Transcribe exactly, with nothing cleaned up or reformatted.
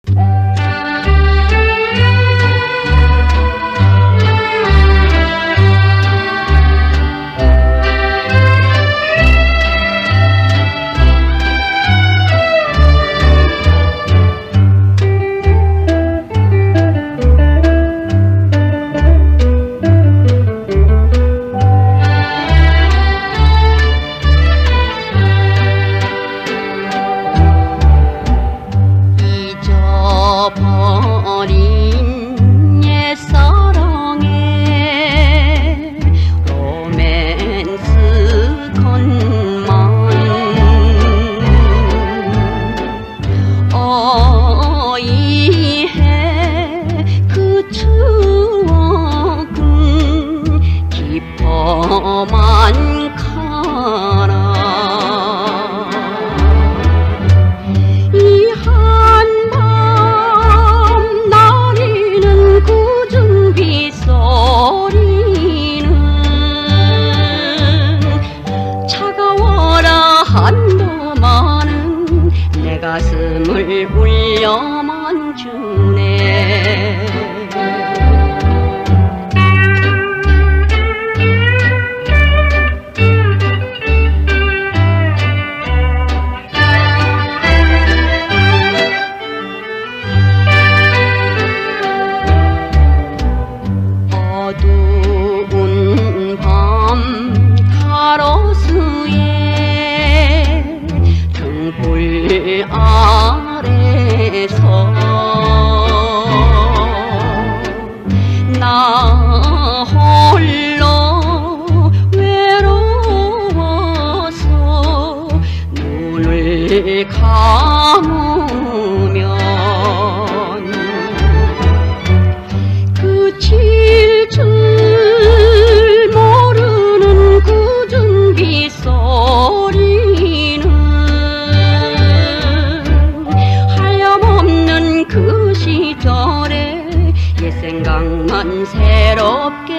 버린 옛사랑에 로맨스 건만 어이해 그 추억은 깊어만 가라. 한동안은 내 가슴을 울려만 주네. 어두운 밤 가로수에 불 아래서 나 홀로 외로워서 눈을 감으면 그칠 줄 모르는 굳은 빗소리는 그 시절에 옛 생각만 새롭게